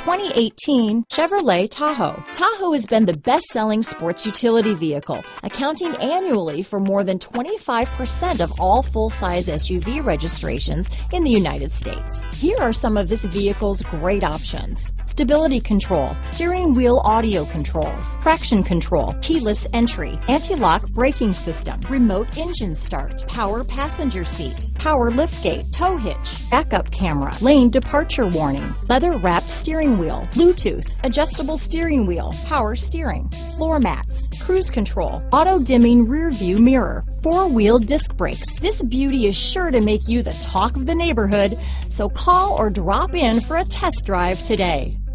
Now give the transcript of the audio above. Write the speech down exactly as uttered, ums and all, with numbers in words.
twenty eighteen Chevrolet Tahoe. Tahoe has been the best-selling sports utility vehicle, accounting annually for more than twenty-five percent of all full-size S U V registrations in the United States. Here are some of this vehicle's great options: stability control, steering wheel audio controls, traction control, keyless entry, anti-lock braking system, remote engine start, power passenger seat, power liftgate, tow hitch, backup camera, lane departure warning, leather wrapped steering wheel, Bluetooth, adjustable steering wheel, power steering, floor mats, cruise control, auto dimming rear view mirror, four-wheel disc brakes. This beauty is sure to make you the talk of the neighborhood, so call or drop in for a test drive today.